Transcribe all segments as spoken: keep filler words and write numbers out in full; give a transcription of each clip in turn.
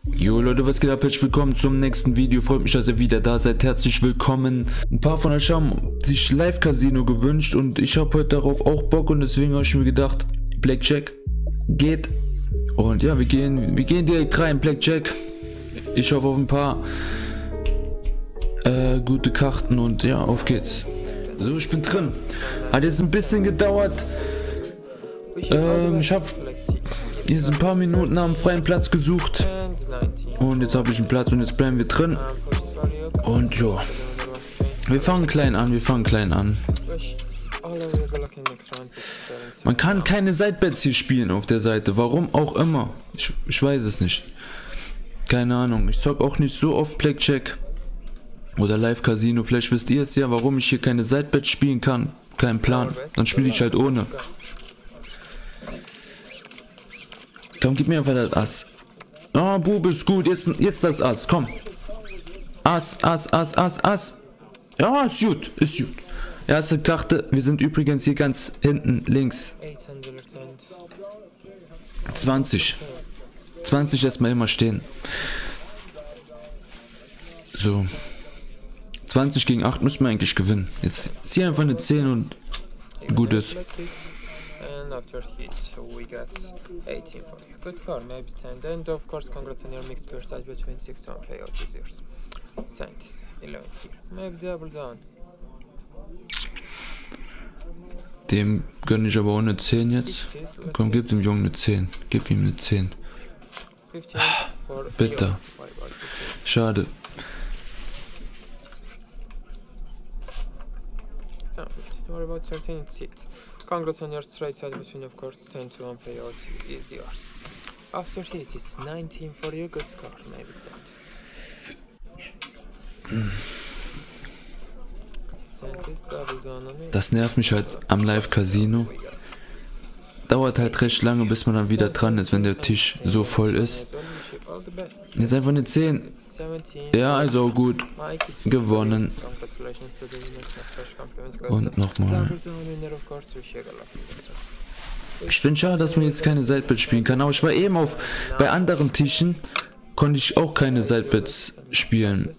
Jo Leute, was geht ab? Herzlich willkommen zum nächsten Video. Freut mich, dass ihr wieder da seid. Herzlich willkommen. Ein paar von euch haben sich Live Casino gewünscht und ich habe heute darauf auch Bock und deswegen habe ich mir gedacht, Blackjack geht. Und ja, wir gehen, wir gehen direkt rein, Blackjack. Ich hoffe auf ein paar äh, gute Karten und ja, auf geht's. So, ich bin drin. Hat jetzt ein bisschen gedauert. Ähm, ich habe jetzt ein paar Minuten am freien Platz gesucht. Und jetzt habe ich einen Platz und jetzt bleiben wir drin. Und ja. Wir fangen klein an, wir fangen klein an. Man kann keine Sidebets hier spielen auf der Seite. Warum auch immer. Ich, ich weiß es nicht. Keine Ahnung. Ich zock auch nicht so oft Blackjack. Oder Live Casino. Vielleicht wisst ihr es ja, warum ich hier keine Sidebets spielen kann. Kein Plan. Dann spiele ich halt ohne. Komm, gib mir einfach das Ass. Oh, Bube ist gut. Jetzt, jetzt das Ass. Komm. Ass, Ass, Ass, Ass, Ass. Ja, ist gut. Ist gut. Erste Karte. Wir sind übrigens hier ganz hinten links. zwanzig. zwanzig erstmal immer stehen. So. zwanzig gegen acht müssen wir eigentlich gewinnen. Jetzt zieh einfach eine zehn und gut ist. After hit, so we got eighteen for you. Good score, maybe stand. And of course, congrats on your mixed pair side between six to one payout is yours. Stand eleven here. Maybe double down. Dem gönne ich aber auch eine zehn jetzt. Komm, gib dem Jungen eine zehn. Gib ihm eine zehn. Bitte. Schade. What about thirteen hit? Congrats on your straight side between, of course, ten to one payout is yours. After hit, it's nineteen for you. Good score, maybe stand. Stand is double down on me. Das nervt mich halt am Live Casino. Dauert halt recht lange, bis man dann wieder dran ist, wenn der Tisch so voll ist. Jetzt einfach eine zehn. Ja, also gut. Gewonnen. Und nochmal. Ich finde schade, dass man jetzt keine Sidebets spielen kann. Aber ich war eben auf, bei anderen Tischen konnte ich auch keine Sidebets spielen.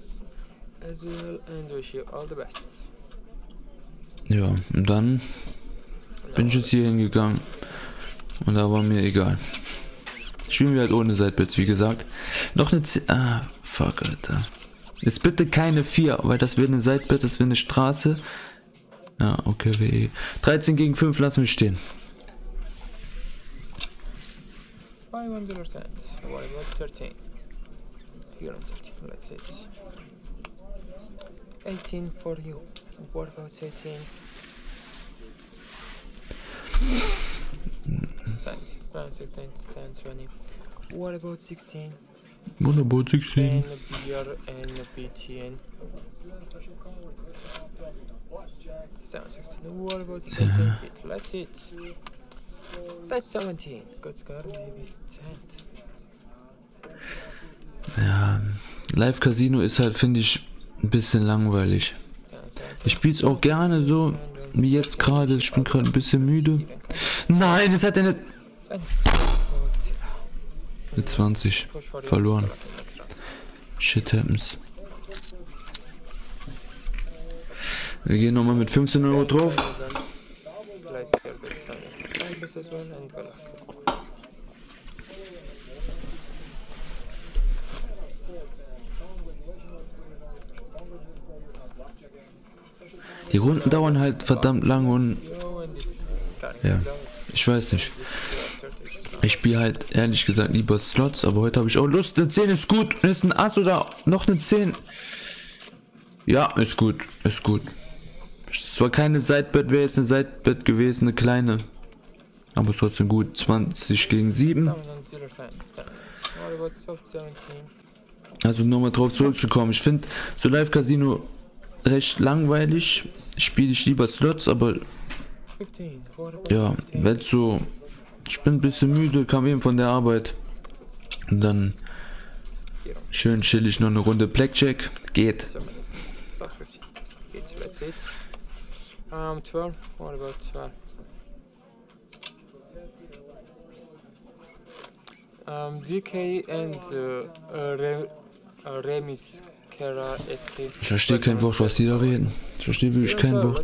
Ja, und dann bin ich jetzt hier hingegangen. Und da war mir egal. Spielen wir halt ohne Sidebets, wie gesagt. Noch eine zehn. Ah, fuck, Alter. Jetzt bitte keine vier, weil das wäre eine Sidebet, das wäre eine Straße. Ja, okay, W E. dreizehn gegen fünf lassen wir stehen. eighteen for you. What about eighteen? Stand sixteen, stand twenty. What about sixteen? What about sixteen? And B R and B T N. Stand sixteen. What about seventeen? Ja. Let's hit. That's seventeen. Good score, maybe stand. Ja, Live Casino ist halt, finde ich, ein bisschen langweilig. Ich spiele es auch gerne so, wie jetzt gerade. Ich bin gerade ein bisschen müde. Nein, jetzt hat er eine... Eine zwanzig. Verloren. Shit happens. Wir gehen nochmal mit fünfzehn Euro drauf. Die Runden dauern halt verdammt lang und ja, ich weiß nicht. Ich spiele halt ehrlich gesagt lieber Slots, aber heute habe ich auch Lust. Eine zehn ist gut. Ist ein Ass oder noch eine zehn? Ja, ist gut. Ist gut. Es war keine Sidebet, wäre jetzt eine Sidebet gewesen, eine kleine. Aber trotzdem gut. zwanzig gegen sieben. Also nochmal drauf zurückzukommen. Ich finde so Live Casino recht langweilig. Spiele ich lieber Slots, aber ja, wenn so. Ich bin ein bisschen müde, kam eben von der Arbeit. Und dann schön chillig noch eine Runde Blackjack. Geht. Um, twelve. What about twelve? Um, D K and uh, uh, Re uh, Remis Kara escape. Ich verstehe kein Wort, was die da reden. Ich verstehe wirklich kein Wort.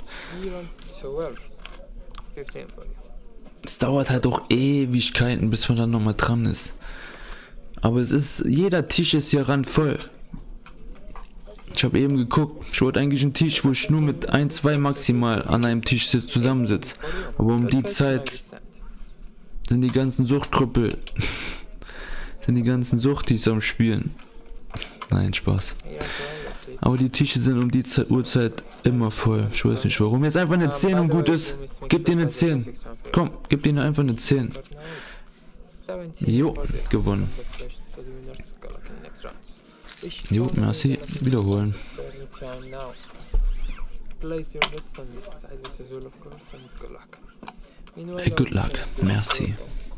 Es dauert halt auch Ewigkeiten, bis man dann nochmal dran ist. Aber es ist, jeder Tisch ist hier randvoll. Ich habe eben geguckt, ich wollte eigentlich einen Tisch, wo ich nur mit ein, zwei maximal an einem Tisch zusammensitze. Aber um die Zeit sind die ganzen Suchtkrüppel, sind die ganzen Suchtis am Spielen. Nein, Spaß. Aber die Tische sind um die Zeit, Uhrzeit immer voll. Ich weiß nicht warum. Jetzt einfach eine zehn und gut ist. Gib dir eine zehn. Komm, gib dir einfach eine zehn. Jo, gewonnen. Jo, merci. Wiederholen. Hey, good luck. Merci.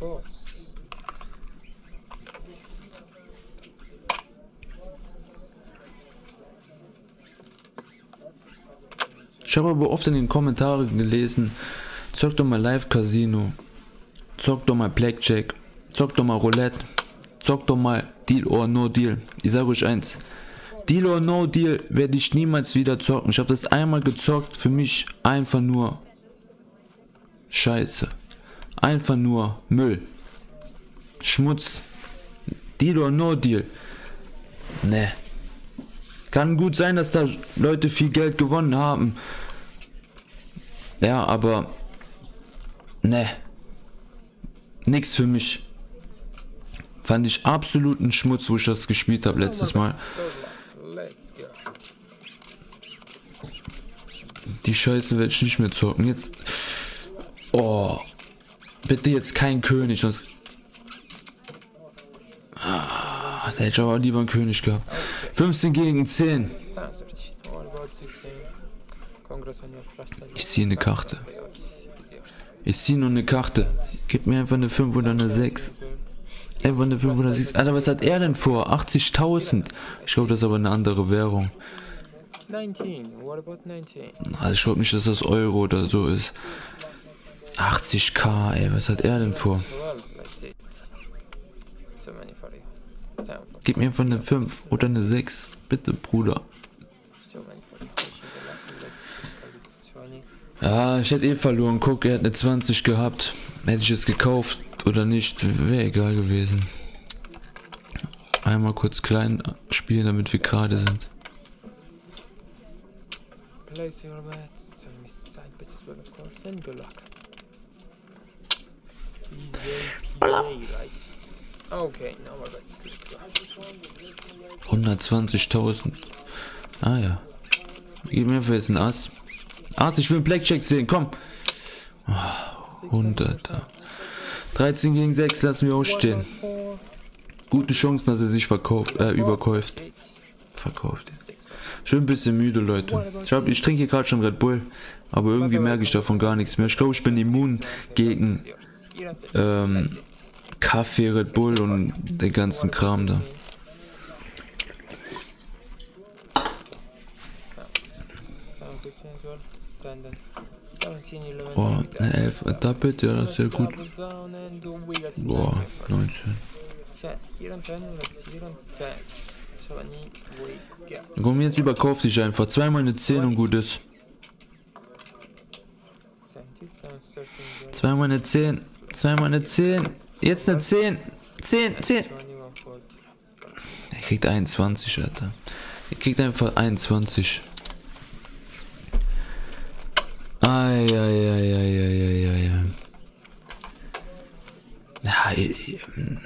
Ich habe aber oft in den Kommentaren gelesen, zock doch mal Live Casino, zock doch mal Blackjack, zock doch mal Roulette, zock doch mal Deal or No Deal. Ich sage euch eins, Deal or No Deal werde ich niemals wieder zocken. Ich habe das einmal gezockt, für mich einfach nur Scheiße, einfach nur Müll, Schmutz. Deal or No Deal, ne. Kann gut sein, dass da Leute viel Geld gewonnen haben. Ja, aber ne, nix für mich. Fand ich absoluten Schmutz, wo ich das gespielt habe letztes Mal. Die Scheiße werde ich nicht mehr zocken. Jetzt, oh, bitte jetzt kein König, sonst. Ah, da hätte ich aber lieber einen König gehabt. fünfzehn gegen zehn. Ich ziehe eine Karte. Ich ziehe nur eine Karte. Gib mir einfach eine fünf oder eine sechs. Einfach eine fünf oder sechs. Alter, was hat er denn vor? achtzigtausend. Ich glaube, das ist aber eine andere Währung. Also ich glaube nicht, dass das Euro oder so ist. achtzigtausend, ey, was hat er denn vor? Gib mir einfach eine fünf oder eine sechs. Bitte, Bruder. Ja, ich hätte eh verloren. Guck, er hat eine zwanzig gehabt. Hätte ich es gekauft oder nicht, wäre egal gewesen. Einmal kurz klein spielen, damit wir gerade sind. hundertzwanzigtausend. Ah ja. Gib mir für jetzt ein Ass. Ass, ich will Blackjack sehen, komm. Oh, hundert. dreizehn gegen sechs lassen wir ausstehen. Gute Chancen, dass er sich verkauft, äh, überkäuft. Verkauft. Ich bin ein bisschen müde, Leute. Ich, hab, ich trinke hier gerade schon Red Bull, aber irgendwie merke ich davon gar nichts mehr. Ich glaube, ich bin immun gegen ähm, Kaffee, Red Bull und den ganzen Kram da. Oh, eine elf doppelt, ja, das ist ja gut. Boah, neunzehn. Komm, jetzt überkauf dich einfach. Zweimal eine zehn und gut ist. Zweimal eine zehn. Zweimal eine zehn. Jetzt eine zehn. zehn, zehn. Er kriegt einundzwanzig, Alter. Er kriegt einfach einundzwanzig. Eieieiei. Ja, ich,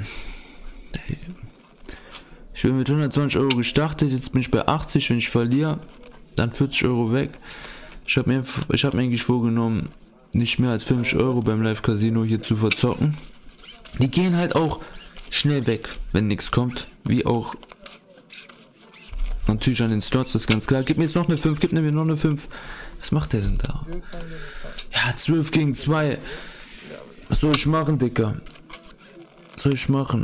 ich bin mit hundertzwanzig Euro gestartet, jetzt bin ich bei achtzig, wenn ich verliere, dann vierzig Euro weg. Ich habe mir, ich hab mir eigentlich vorgenommen, nicht mehr als fünfzig Euro beim Live Casino hier zu verzocken. Die gehen halt auch schnell weg, wenn nichts kommt, wie auch natürlich an den Slots, das ist ganz klar. Gib mir jetzt noch eine fünf, gib mir noch eine fünf. Was macht der denn da? Ja, zwölf gegen zwei. Was soll ich machen, Dicker? Was soll ich machen?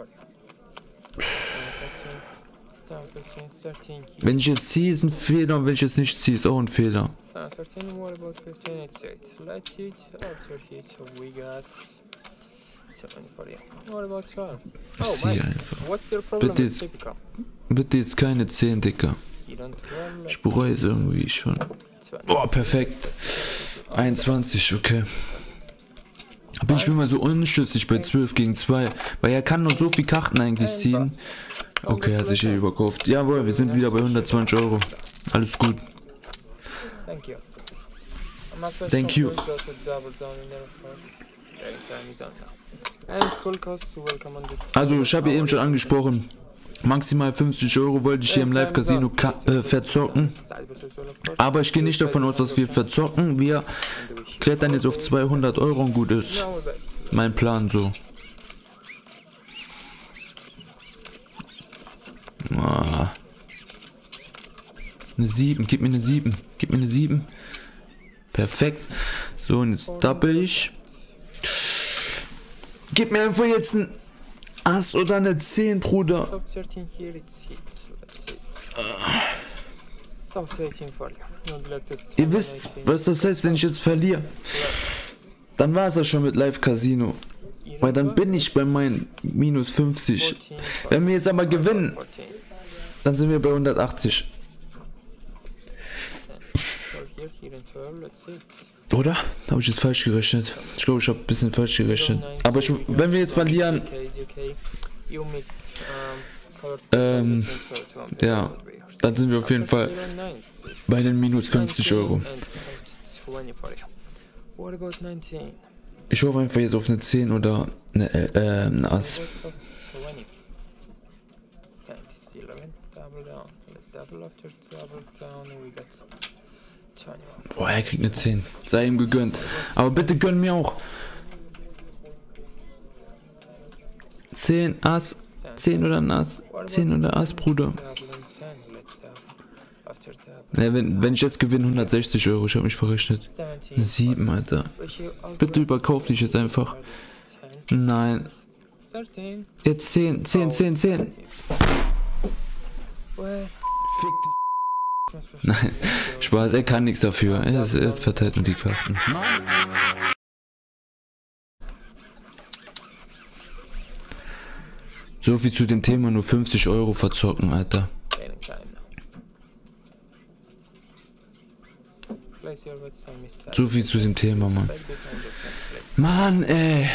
Wenn ich jetzt ziehe, ist ein Fehler, und wenn ich jetzt nicht ziehe, ist auch ein Fehler. twenty for you. What about twelve? Oh, Sie Mike, einfach. what's your problem Bitte with jetzt, Typical? bitte jetzt keine zehn, Dicker. You don't twelve, Ich bereue es irgendwie schon. twenty. Oh, perfekt. einundzwanzig, okay. Bin ich mir mal so unschlüssig bei zwölf gegen zwei. Weil er kann nur so viel Karten eigentlich ziehen. Okay, hat sich hier überkauft. Jawohl, wir sind wieder bei hundertzwanzig Euro. Alles gut. Thank you. I'm after Thank some you. first goes with double down in there first. Very time is on now. And full cost, welcome on the... Also, ich habe eben schon angesprochen. Maximal fünfzig Euro wollte ich hier im Live-Casino äh, verzocken. Aber ich gehe nicht davon aus, dass wir verzocken. Wir klettern jetzt auf zweihundert Euro und gut ist. Mein Plan so. Ah. Eine sieben, gib mir eine sieben. Gib mir eine sieben. Perfekt. So, und jetzt double ich. Gib mir einfach jetzt ein Ass oder eine zehn, Bruder. Soft thirteen here, it's hit. Let's see. Soft eighteen for you. Not like this. Ihr wisst, was das heißt, wenn ich jetzt verliere. Dann war es ja schon mit Live Casino. Weil dann bin ich bei meinen minus fünfzig. Wenn wir jetzt aber gewinnen, dann sind wir bei hundertachtzig. Oder? Habe ich jetzt falsch gerechnet? Ich glaube, ich habe ein bisschen falsch gerechnet. Aber ich, wenn wir jetzt verlieren, ähm, ja, dann sind wir auf jeden Fall bei den minus fünfzig Euro. Ich hoffe einfach jetzt auf eine zehn oder eine, äh, eine Ass. Boah, er kriegt eine zehn. Sei ihm gegönnt. Aber bitte gönn mir auch. zehn Ass. zehn oder ein Ass. zehn oder Ass, Bruder. Ja, wenn, wenn ich jetzt gewinne, hundertsechzig Euro. Ich habe mich verrechnet. Eine sieben, Alter. Bitte überkauf dich jetzt einfach. Nein. Jetzt zehn, zehn, zehn, zehn. Fick dich. Nein, Spaß, er kann nichts dafür. Er, er verteilt nur die Karten. So viel zu dem Thema, nur fünfzig Euro verzocken, Alter. So viel zu dem Thema, Mann. Mann, ey.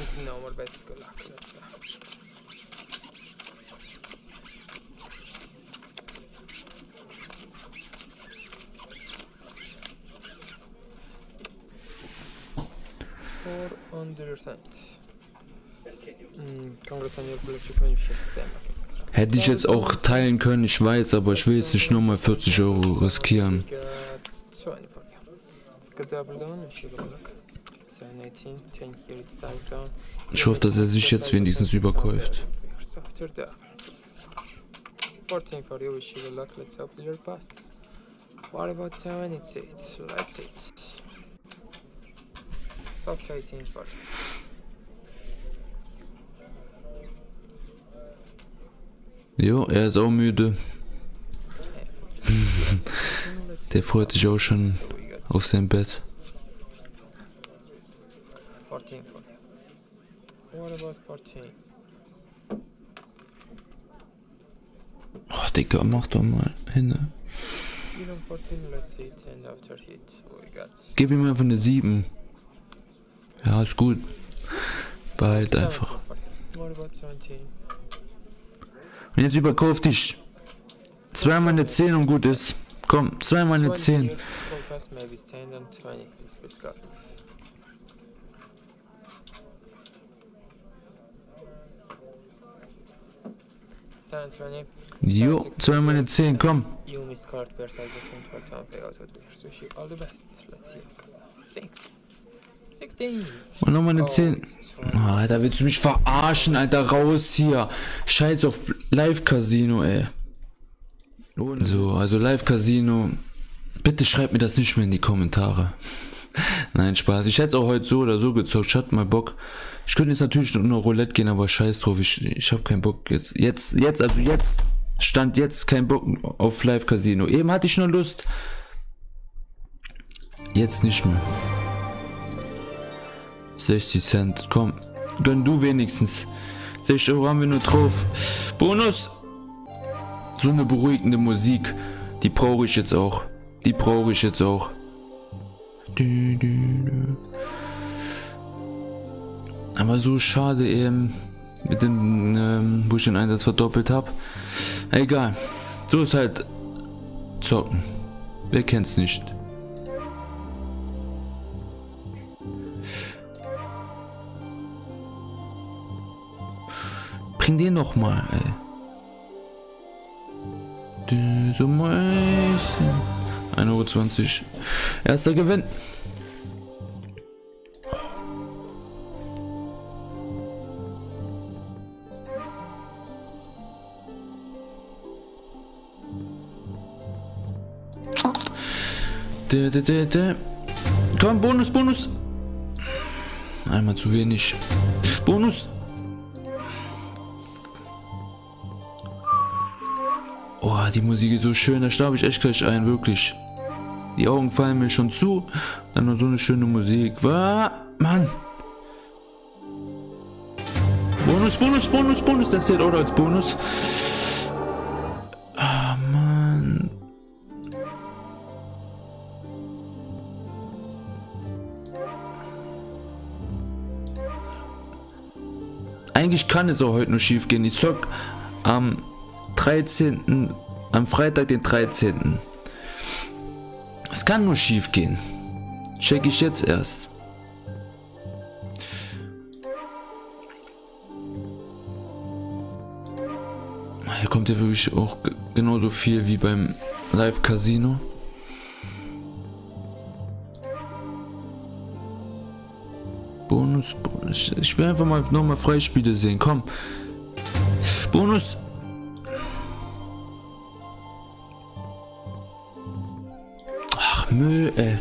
Hätte ich jetzt auch teilen können, ich weiß, aber ich will jetzt nicht nochmal vierzig Euro riskieren. Ich hoffe, dass er sich jetzt wenigstens überkäuft. Jo, er ist auch müde. Der freut sich auch schon auf sein Bett. Oh, Digga, mach doch mal hin. Gib ihm einfach eine sieben. Ja, ist gut. Behalt einfach. Und jetzt überkauf dich. Zweimal eine zehn und gut ist. Komm, zweimal eine zehn. Jo, zweimal eine zehn, komm. Und nochmal eine zehn. Oh, Alter, willst du mich verarschen, Alter? Raus hier. Scheiß auf Live Casino, ey. So, also Live Casino. Bitte schreibt mir das nicht mehr in die Kommentare. Nein, Spaß. Ich hätte es auch heute so oder so gezockt. Ich hatte mal Bock. Ich könnte jetzt natürlich nur noch Roulette gehen, aber scheiß drauf. Ich, ich habe keinen Bock jetzt. Jetzt, jetzt, also jetzt. Stand jetzt kein Bock auf Live Casino. Eben hatte ich nur Lust. Jetzt nicht mehr. sechzig Cent. Komm. Gönn du wenigstens. sechzig Euro haben wir nur drauf. Bonus. So eine beruhigende Musik. Die brauche ich jetzt auch. Die brauche ich jetzt auch. Aber so schade eben. Mit dem, ähm, wo ich den Einsatz verdoppelt habe. Egal. So ist halt zocken. Wer kennt's nicht? Bring den noch mal, ey. Diese Mäuschen. ein Euro zwanzig. Erster Gewinn. De, de, de, de. Komm, Bonus, Bonus. Einmal zu wenig. Bonus. Oh, die Musik ist so schön, da schlafe ich echt gleich ein, wirklich. Die Augen fallen mir schon zu. Dann noch so eine schöne Musik. Was? Mann. Bonus, Bonus, Bonus, Bonus. Das zählt auch als Bonus. Ah, Mann. Eigentlich kann es auch heute nur schief gehen. Ich zock am dreizehnten am Freitag, den dreizehnten Es kann nur schief gehen. Check ich jetzt erst. Hier kommt ja wirklich auch genauso viel wie beim Live Casino. Bonus, Bonus. Ich will einfach mal nochmal Freispiele sehen. Komm. Bonus. Ach, Müll, ey.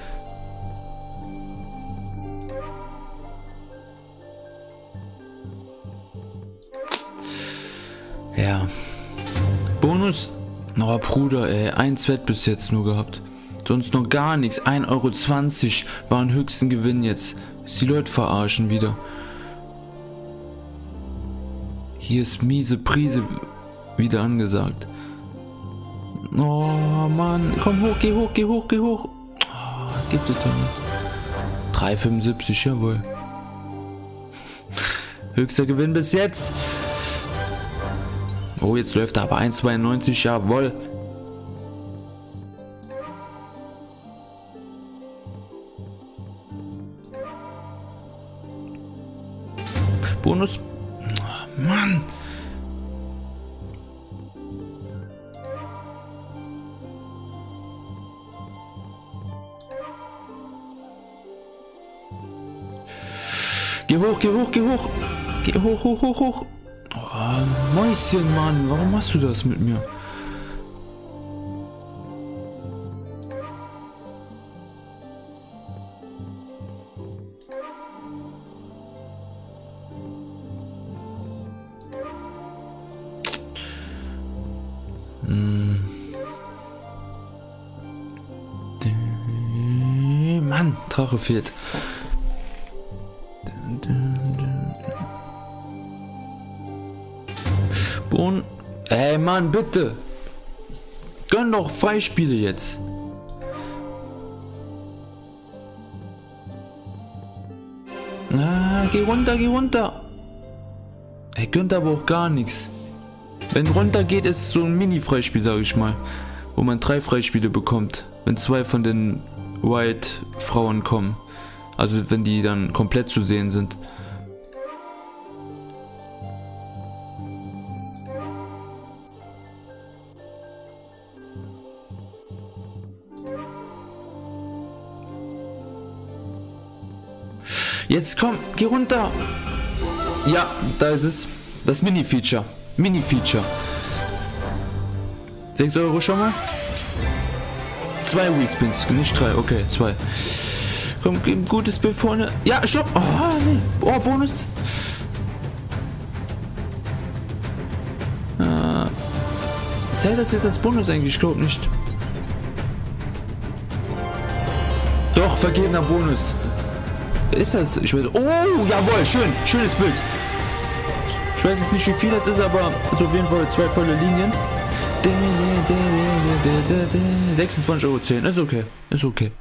Ja. Bonus. Oh, Bruder, ey. Eins Wett bis jetzt nur gehabt. Sonst noch gar nichts. ein Euro zwanzig war ein höchsten Gewinn jetzt. Die Leute verarschen wieder. Hier ist miese Prise wieder angesagt. Oh Mann, komm hoch, geh hoch, geh hoch, geh hoch. Oh, gibt es doch nicht. drei Euro fünfundsiebzig, jawohl. Höchster Gewinn bis jetzt. Oh, jetzt läuft er aber eins Euro zweiundneunzig, jawohl. Bonus. Oh, Mann. Geh hoch, geh hoch, geh hoch. Geh hoch, hoch, hoch, hoch. Oh, Mäuschen, Mann. Warum machst du das mit mir? Mann, Drache fehlt. Bon. Ey, Mann, bitte. Gönn doch Freispiele jetzt. Ah, geh runter, geh runter. Er gönnt aber auch gar nichts. Wenn runter geht, ist es so ein Mini-Freispiel, sage ich mal. Wo man drei Freispiele bekommt. Wenn zwei von den White-Frauen kommen. Also wenn die dann komplett zu sehen sind. Jetzt komm, geh runter. Ja, da ist es. Das Mini-Feature. Mini-Feature. sechs Euro schon mal. Zwei Wii-Spins, nicht drei. Okay, zwei. Komm, ein gutes Bild vorne. Ja, stopp. Oh, nee. Oh, Bonus. Äh, zählt das jetzt als Bonus eigentlich? Ich glaube nicht. Doch, vergebener Bonus. ist das? Ich weiß. Oh, jawohl, schön. Schönes Bild. Ich weiß jetzt nicht, wie viel das ist, aber so auf jeden Fall zwei volle Linien. sechsundzwanzig Euro zehn. Ist okay. Ist okay.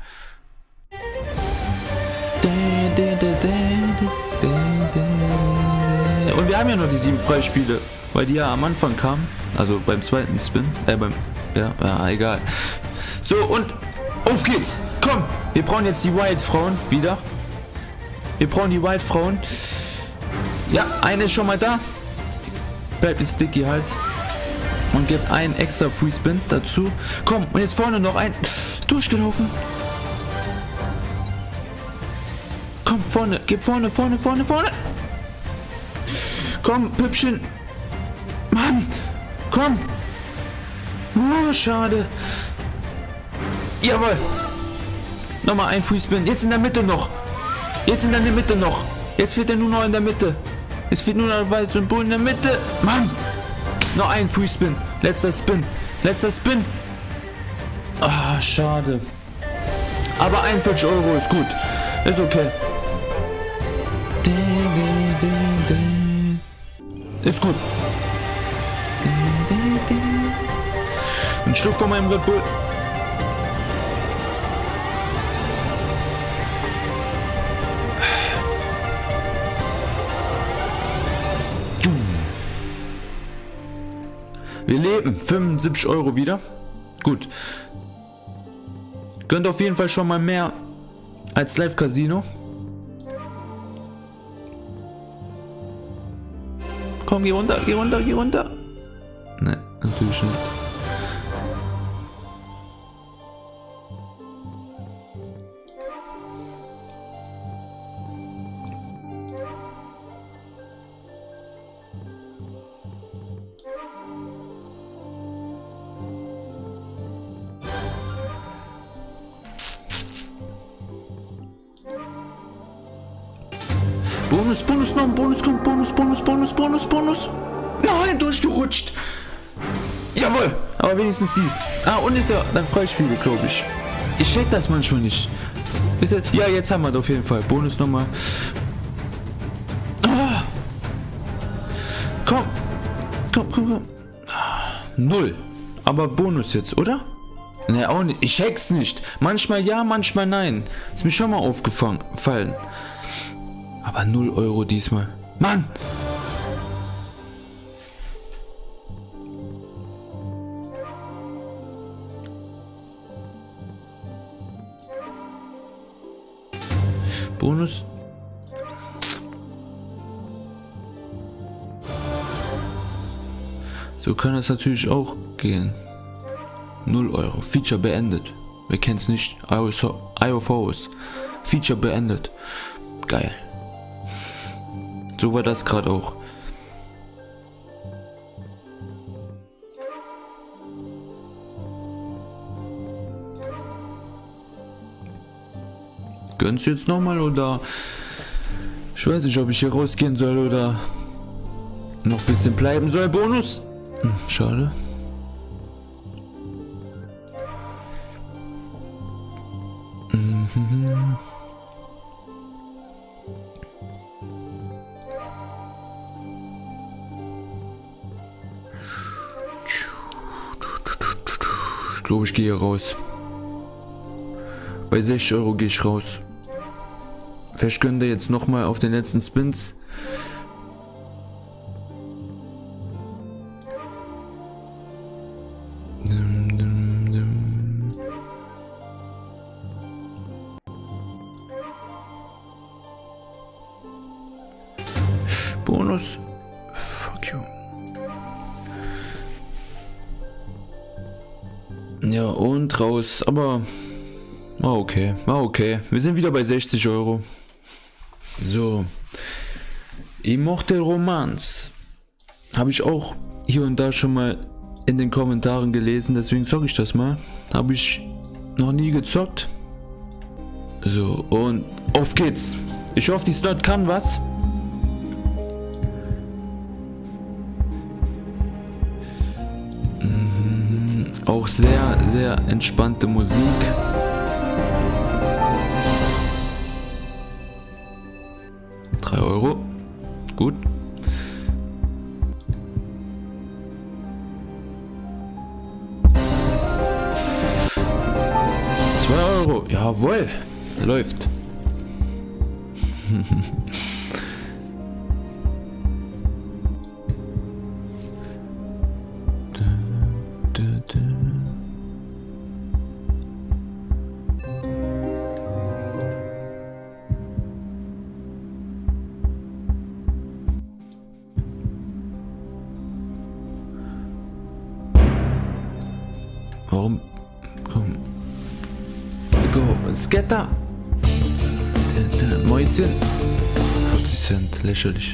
Und wir haben ja noch die sieben Freispiele, weil die ja am Anfang kamen. Also beim zweiten Spin. Äh, beim. Ja, ja, egal. So, und auf geht's. Komm, wir brauchen jetzt die Wild-Frauen wieder. Wir brauchen die Wild-Frauen. Ja, eine ist schon mal da. Bleibt mit Sticky halt. Und gibt einen extra Free Spin dazu. Komm, und jetzt vorne noch ein. Durchgelaufen. Komm, vorne, gib vorne, vorne, vorne, vorne. Komm, Püppchen. Mann, komm. Oh, schade. Jawohl. Nochmal ein Free Spin. Jetzt in der Mitte noch. Jetzt in der Mitte noch. Jetzt fehlt er nur noch in der Mitte. Jetzt fehlt nur noch ein weißes Symbol in der Mitte. Mann. Noch ein Free Spin. Letzter Spin. Letzter Spin. Ah, schade. Aber einundvierzig Euro ist gut. Ist okay. Ist gut. Ein Schluck von meinem Red Bull. Wir leben. fünfundsiebzig Euro wieder. Gut. Gönnt auf jeden Fall schon mal mehr als Live Casino. Komm, geh runter, geh runter, geh runter. Ne, natürlich nicht. Bonus, Bonus, noch ein Bonus, kommt, Bonus, Bonus, Bonus, Bonus, Bonus. Nein, durchgerutscht. Jawohl, aber wenigstens die. Ah, und ist ja dann Freispiele, glaube ich. Ich check das manchmal nicht. Ist das? Ja, jetzt haben wir das auf jeden Fall. Bonus nochmal. Ah. Komm. Komm, komm, komm. Null. Aber Bonus jetzt, oder? Ne, auch nicht. Ich check's nicht. Manchmal ja, manchmal nein. Ist mir schon mal aufgefallen. Aber null Euro diesmal. Mann! Bonus. So kann es natürlich auch gehen. null Euro. Feature beendet. Wer kennt's nicht? I O Vs. Feature beendet. Geil. So war das gerade auch. Gönnst du jetzt nochmal oder? Ich weiß nicht, ob ich hier rausgehen soll oder noch ein bisschen bleiben soll. Bonus. Hm, schade. Mhm. Ich glaube, ich gehe raus. Bei sechzig Euro gehe ich raus. Vielleicht könnt ihr jetzt nochmal auf den letzten Spins. Dum, dum, dum. Bonus. Fuck you. Ja, und raus, aber war okay, war okay. Wir sind wieder bei sechzig Euro. So. Immortal Romance. Habe ich auch hier und da schon mal in den Kommentaren gelesen, deswegen zocke ich das mal. Habe ich noch nie gezockt. So, und auf geht's. Ich hoffe, die Slot kann was. Mhm. Auch sehr, sehr entspannte Musik. neun Euro. Jawohl. Läuft. Warum? Komm. Go. Scatter. Mäuschen. vierzig Cent. Lächerlich.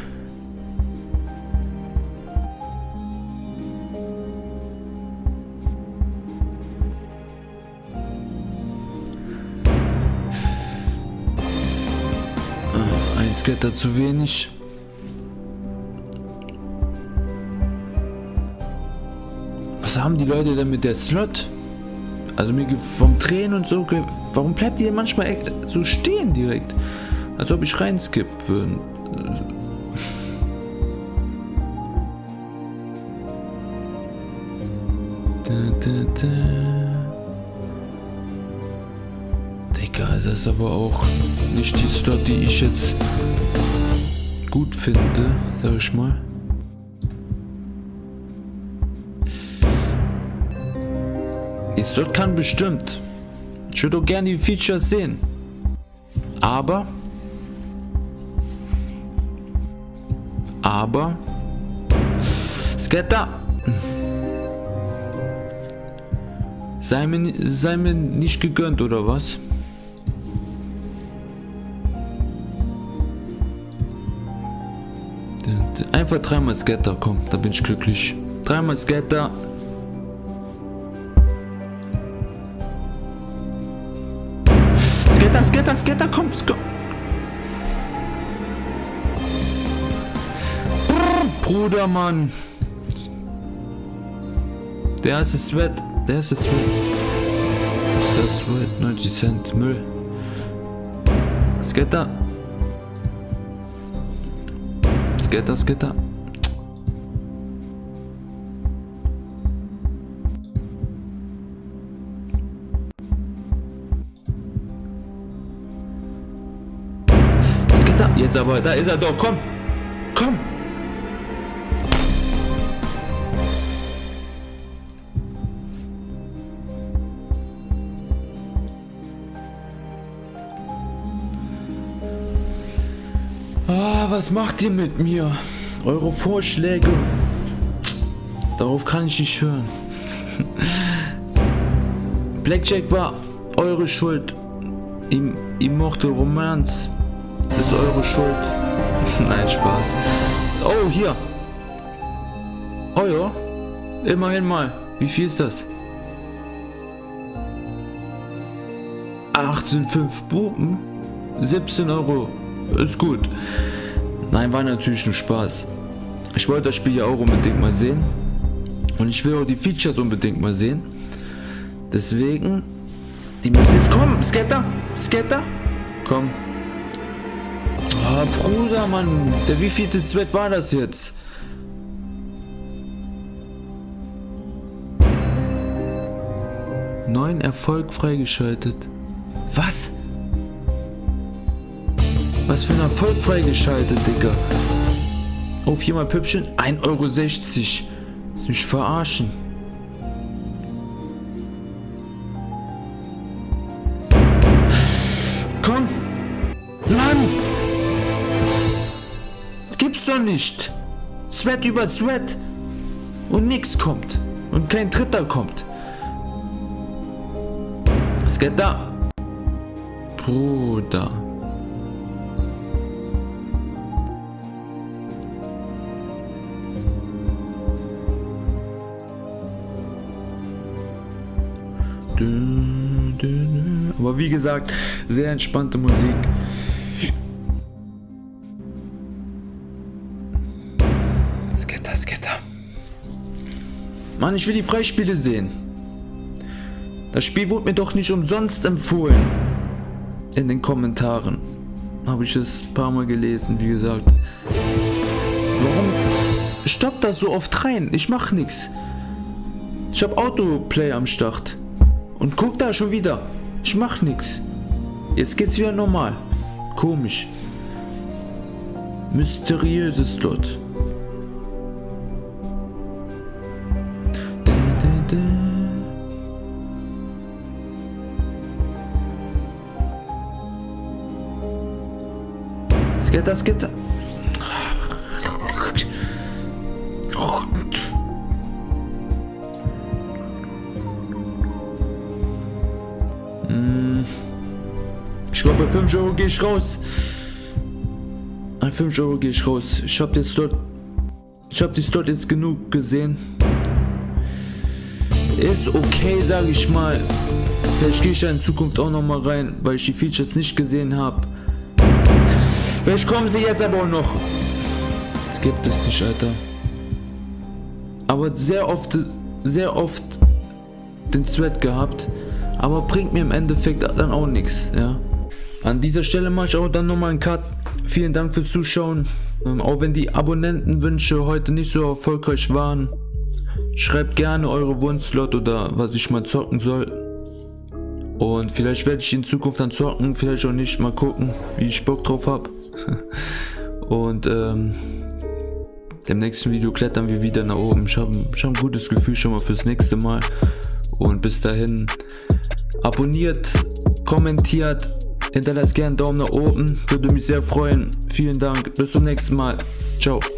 Ah, ein Scatter zu wenig. Was haben die Leute denn mit der Slot? Also mir vom Drehen und so. Warum bleibt die denn manchmal so stehen direkt? Als ob ich reinskippen würde. Da, da, da. Digga, das ist aber auch nicht die Slot, die ich jetzt gut finde, sag ich mal. Die Slot kann bestimmt. Ich würde auch gerne die Features sehen. Aber. Aber. Scatter. Sei mir, sei mir nicht gegönnt, oder was? Einfach dreimal Scatter, komm, da bin ich glücklich. Dreimal Scatter. Scatter, Scatter, Scatter, komm, komm. Bruder, Mann. Der erste Sweat, der erste Sweat. Der Sweat, neunzig Cent, Müll. Scatter. Scatter, Scatter. Scatter, jetzt aber, da ist er doch, komm. Komm. Ah, was macht ihr mit mir? Eure Vorschläge. Darauf kann ich nicht hören. Blackjack war eure Schuld. Im Immortal Romance ist eure Schuld. Nein, Spaß. Oh, hier. Oh ja. Immerhin mal. Wie viel ist das? achtzehn Komma fünf Buben. siebzehn Euro. Ist gut. Nein, war natürlich nur Spaß. Ich wollte das Spiel ja auch unbedingt mal sehen. Und ich will auch die Features unbedingt mal sehen. Deswegen. Die müssen jetzt kommen. Scatter. Scatter. Komm. Ah, oh, Bruder, Mann. Der wievielte Sweat war das jetzt? Neun Erfolg freigeschaltet. Was? Was für ein Erfolg freigeschaltet, Digga. Auf hier mal Püppchen. ein Euro sechzig. Lass mich verarschen. Komm. Mann. Das gibt's doch nicht. Sweat über Sweat. Und nix kommt. Und kein Dritter kommt. Was geht da? Bruder. Aber wie gesagt, sehr entspannte Musik. Scatter, Scatter. Mann, ich will die Freispiele sehen. Das Spiel wurde mir doch nicht umsonst empfohlen. In den Kommentaren habe ich es ein paar Mal gelesen, wie gesagt. Warum stoppt das so oft rein? Ich mach nichts. Ich habe Autoplay am Start. Und guck da schon wieder. Ich mach nix. Jetzt geht's wieder normal. Komisch. Mysteriöses Slot. Da, da, da. Das geht, das geht. Ich glaube, bei fünf Euro gehe ich raus. Bei fünf Euro gehe ich raus. Ich habe den Slot. Ich habe die Slot jetzt genug gesehen. Ist okay, sage ich mal. Vielleicht gehe ich ja in Zukunft auch noch mal rein, weil ich die Features nicht gesehen habe. Vielleicht kommen sie jetzt aber auch noch. Das gibt es nicht, Alter. Aber sehr oft, sehr oft den Thread gehabt. Aber bringt mir im Endeffekt dann auch nichts, ja. An dieser Stelle mache ich auch dann nochmal einen Cut. Vielen Dank fürs Zuschauen. Ähm, auch wenn die Abonnentenwünsche heute nicht so erfolgreich waren. Schreibt gerne eure Wunschslot oder was ich mal zocken soll. Und vielleicht werde ich in Zukunft dann zocken, vielleicht auch nicht, mal gucken, wie ich Bock drauf habe. Und ähm, im nächsten Video klettern wir wieder nach oben. Ich habe ich hab ein gutes Gefühl schon mal fürs nächste Mal. Und bis dahin, abonniert, kommentiert, hinterlasst gerne einen Daumen nach oben, würde mich sehr freuen. Vielen Dank, bis zum nächsten Mal. Ciao.